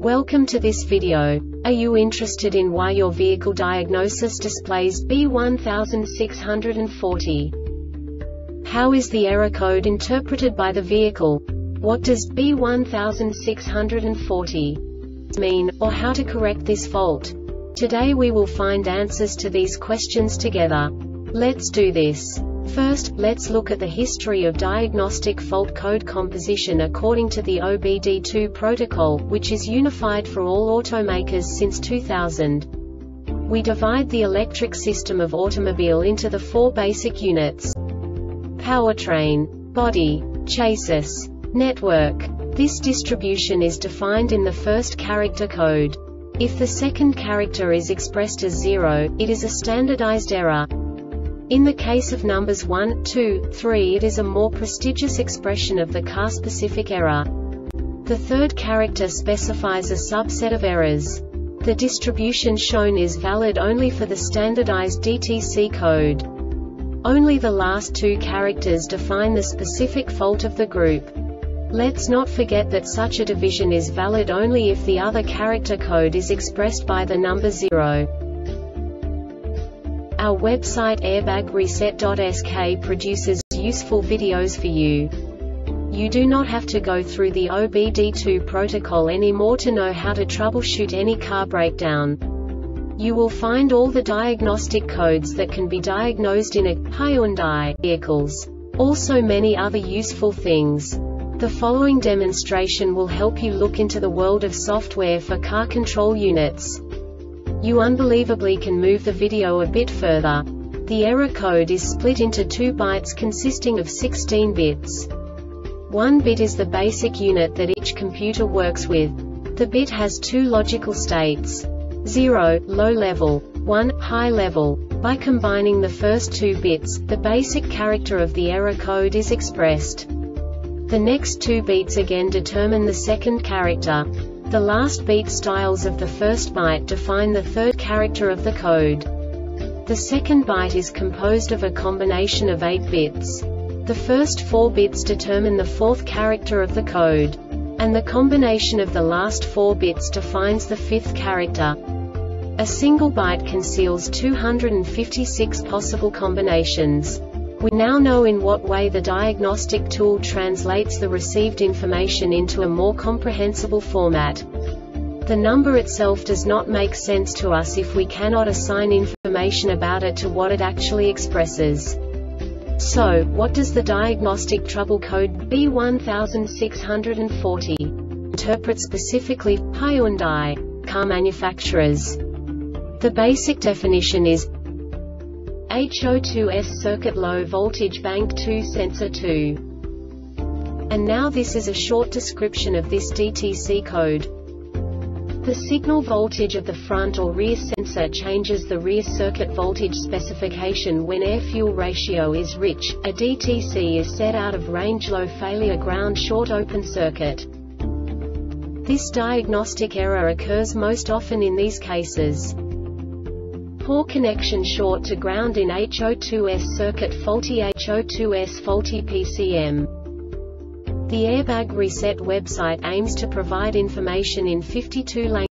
Welcome to this video. Are you interested in why your vehicle diagnosis displays B1640? How is the error code interpreted by the vehicle? What does B1640 mean, or how to correct this fault? Today we will find answers to these questions together. Let's do this. First, let's look at the history of diagnostic fault code composition according to the OBD2 protocol, which is unified for all automakers since 2000. We divide the electric system of automobile into the four basic units: powertrain, body, chassis, network. This distribution is defined in the first character code. If the second character is expressed as 0, it is a standardized error. In the case of numbers 1, 2, 3, it is a more prestigious expression of the car-specific error. The third character specifies a subset of errors. The distribution shown is valid only for the standardized DTC code. Only the last two characters define the specific fault of the group. Let's not forget that such a division is valid only if the other character code is expressed by the number 0. Our website airbagreset.sk produces useful videos for you. You do not have to go through the OBD2 protocol anymore to know how to troubleshoot any car breakdown. You will find all the diagnostic codes that can be diagnosed in a Hyundai vehicles. Also many other useful things. The following demonstration will help you look into the world of software for car control units. You unbelievably can move the video a bit further. The error code is split into 2 bytes consisting of 16 bits. 1 bit is the basic unit that each computer works with. The bit has 2 logical states: 0, low level, 1, high level. By combining the first 2 bits, the basic character of the error code is expressed. The next 2 beats again determine the second character. The last beat styles of the first byte define the third character of the code. The second byte is composed of a combination of 8 bits. The first 4 bits determine the fourth character of the code. And the combination of the last 4 bits defines the fifth character. A single byte conceals 256 possible combinations. We now know in what way the diagnostic tool translates the received information into a more comprehensible format. The number itself does not make sense to us if we cannot assign information about it to what it actually expresses. So, what does the diagnostic trouble code B1640 interpret specifically for Hyundai car manufacturers? The basic definition is HO2S circuit low voltage bank 2 sensor 2. And now this is a short description of this DTC code. The signal voltage of the front or rear sensor changes the rear circuit voltage specification when air-fuel ratio is rich. A DTC is set out of range, low failure, ground short, open circuit. This diagnostic error occurs most often in these cases: poor connection, short to ground in HO2S circuit, faulty HO2S, faulty PCM. The Airbag Reset website aims to provide information in 52 languages.